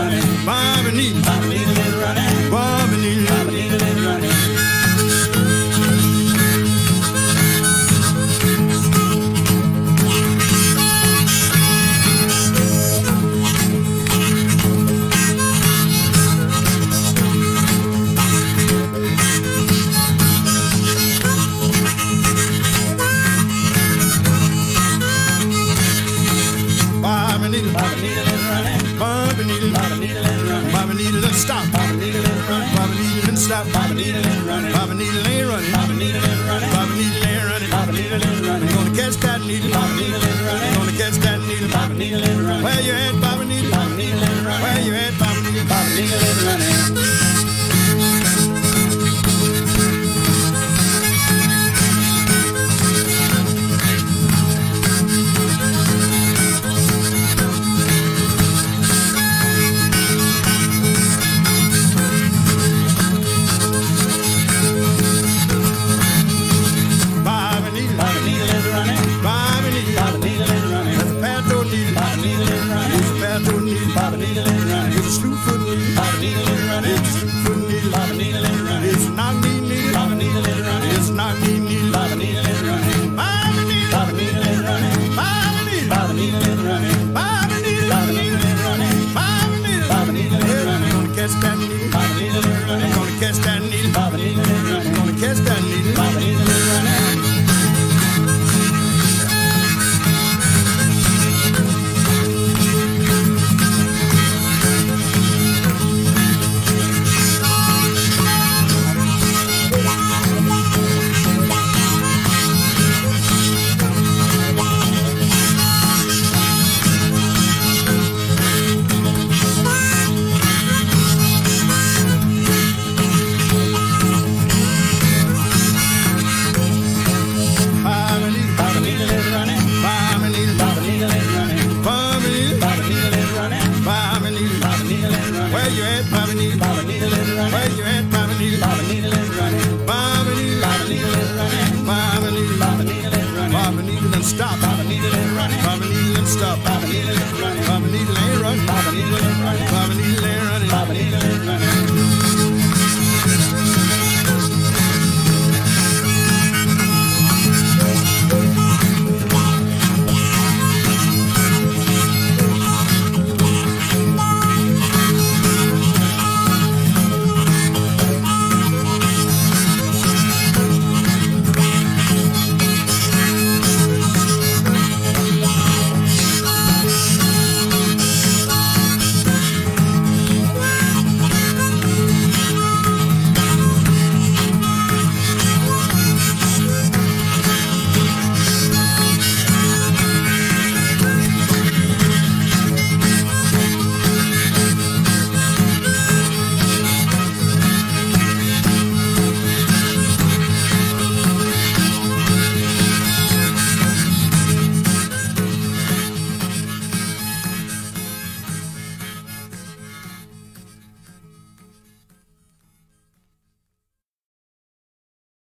running. Bob and Needle. Bob and Needle is running. Bob and Needle. Bob and Needle is running. Bob and Needle. Bob and Needle is running. Bob and Needle. Bob and Needle is running. Bob and Needle and stop. Bob and Needle is running. Bob and Needle and stop. Bob and Needle is running. Bob and Needle ain't running. Bob and Needle is running. Bob and Needle ain't running. Bob and Needle is running. Gonna catch that needle. Bob and Needle is running. Gonna catch that needle. Bob and Needle is running. Where you at, Bob and Needle? Bob and Needle is running. Where you at, Bob and Needle? Bob and Needle is running.